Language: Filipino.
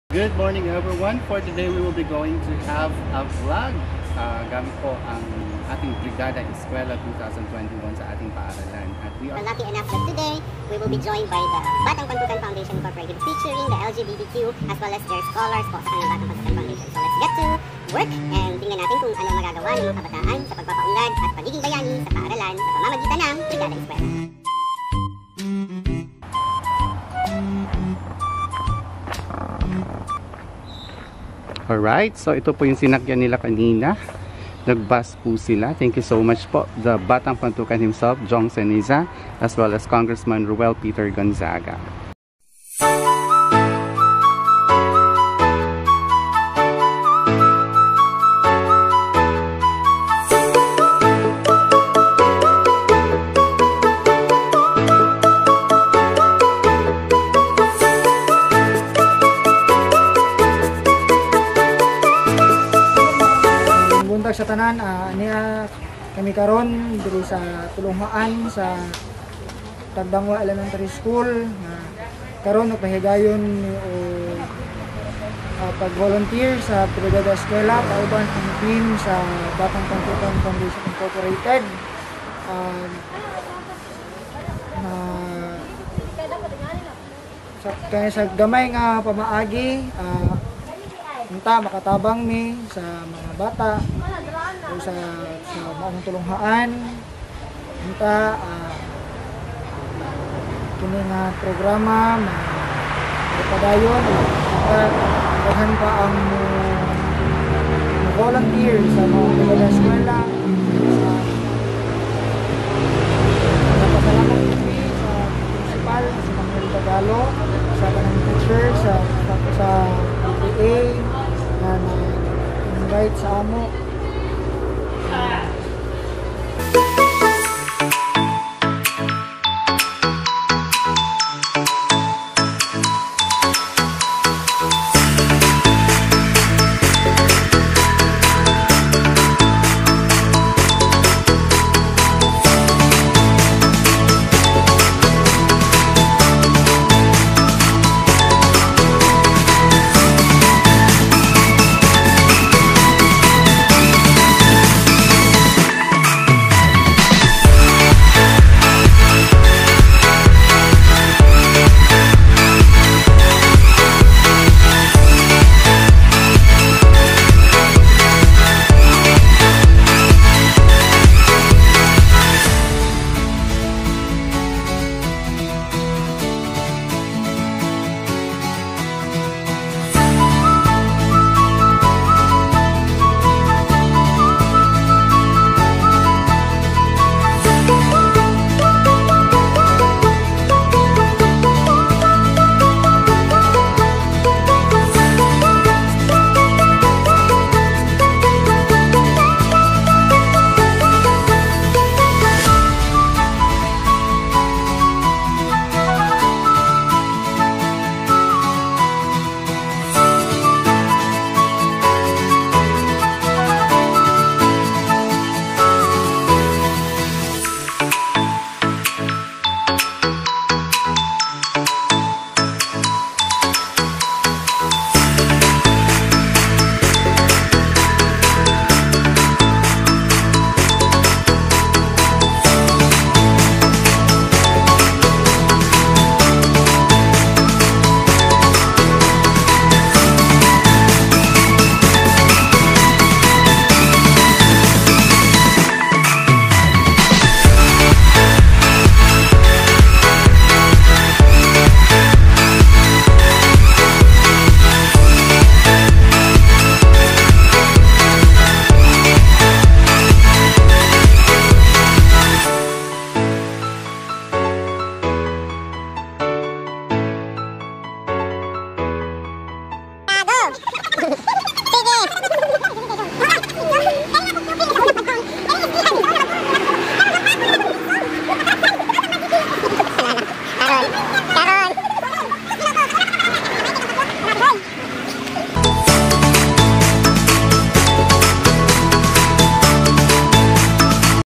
Good morning everyone. For today we will be going to have a vlog. Gamit po ang ating Brigada Eskwela 2021 sa ating paaralan. At we are lucky enough that today we will be joined by the Batang Pantukan Foundation Incorporated, featuring the LGBTQ as well as their scholars po sa kanilang Batang Pantukan Foundation. So let's get to work and tingnan natin kung ano magagawa ng mga kabataan sa pagpapaunlad at pagiging bayani sa paaralan sa pamamagitan ng Brigada Eskwela. Alright, so ito po yung sinakyan nila kanina. Nag-bus po sila. Thank you so much po. The Batang Pantukan himself, Jong Seniza, as well as Congressman Ruel Peter Gonzaga. Sa tanan, niya kami karon diri sa tulungan sa Tagdangua Elementary School na karon nagpahigayon o pag-volunteer sa Birgada Eskwela kauban ang team sa Batang Pantukan Foundation Incorporated sa gamay nga pamaagi unta makatabang mi sa mga bata o sa maong tulunghaan unta kini nga programa mapadayon daghan pa ang volunteer sa mga Brigada Eskwela napasalamat kami sa principal sa mga Tagalog sa kanang teacher sa PTA na invite sa amo.